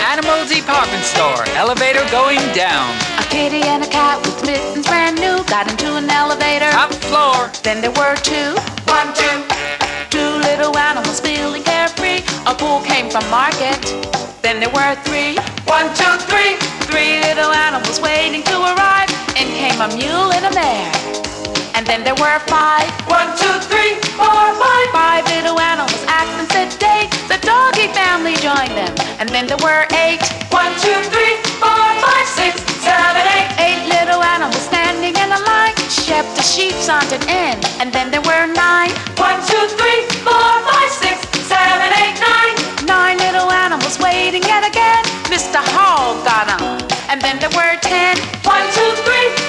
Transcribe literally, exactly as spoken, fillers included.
Animal department store, elevator going down. A kitty and a cat with mittens brand new got into an elevator. Top floor. Then there were two, One, two. two little animals feeling carefree. A bull came from market. Then there were three, One, two, three. three little animals waiting to arrive. In came a mule and a mare. And then there were five, One, two, three, four, five. five little animals acting sedate. The Doggy family joined them. And then there were eight, One, two, three, four, five, six, seven, eight. eight little animals standing in a line. Shep the sheep sauntered in. And then there were nine, One, two, three, four, five, six, seven, eight, nine. nine little animals waiting yet again. Mister Hog got on. And then there were ten, One, two, three,